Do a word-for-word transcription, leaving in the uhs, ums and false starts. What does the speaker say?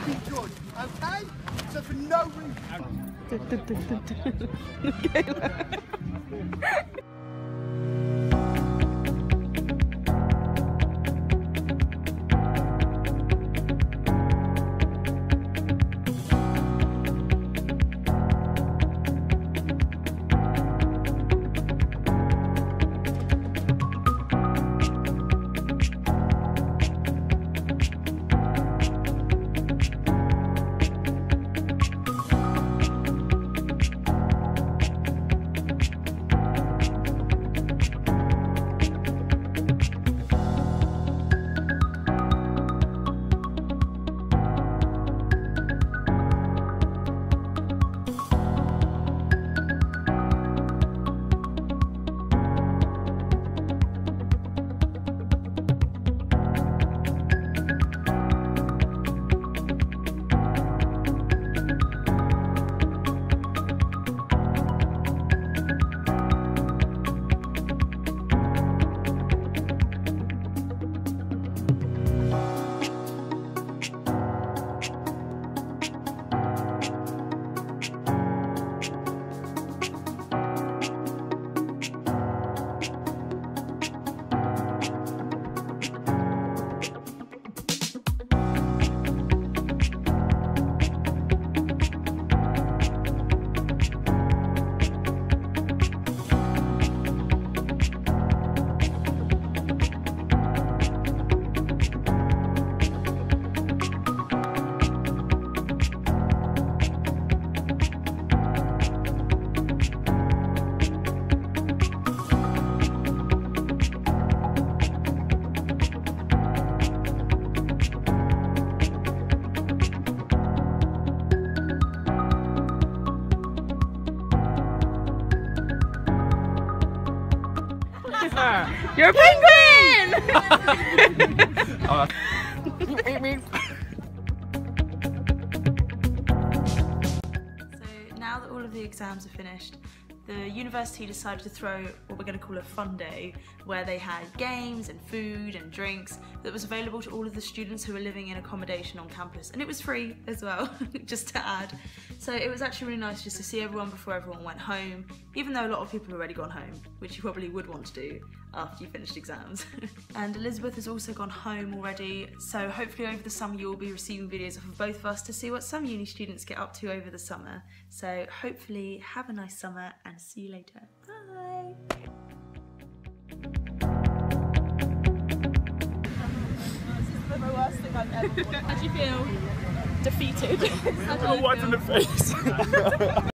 be judged, okay? So for no reason. You're a penguin! Oh, So now that all of the exams are finished, the university decided to throw what we're going to call a fun day, where they had games and food and drinks that was available to all of the students who were living in accommodation on campus, and it was free as well, just to add. So it was actually really nice just to see everyone before everyone went home, even though a lot of people had already gone home, which you probably would want to do after you finished exams. And Elizabeth has also gone home already, so hopefully over the summer you will be receiving videos of both of us to see what some uni students get up to over the summer. So hopefully have a nice summer and see you later. Bye! This is the worst thing I've ever done. How do you feel? Defeated. I'm wiping the face.